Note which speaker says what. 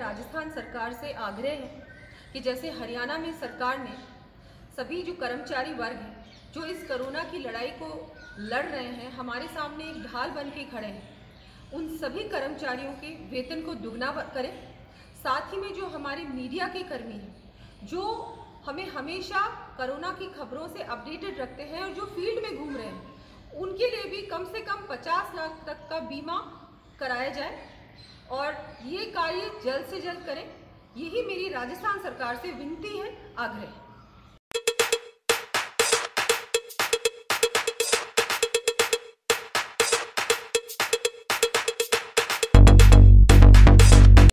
Speaker 1: राजस्थान सरकार से आग्रह है कि जैसे हरियाणा में सरकार ने सभी जो कर्मचारी वर्ग हैं जो इस कोरोना की लड़ाई को लड़ रहे हैं, हमारे सामने एक ढाल बन के खड़े हैं, उन सभी कर्मचारियों के वेतन को दुगना करें। साथ ही में जो हमारे मीडिया के कर्मी हैं जो हमें हमेशा कोरोना की खबरों से अपडेटेड रखते हैं और जो फील्ड में घूम रहे हैं, उनके लिए भी कम से कम 50 लाख तक का बीमा कराया जाए और ये कार्य जल्द से जल्द करें। यही मेरी राजस्थान सरकार से विनती है, आग्रह है।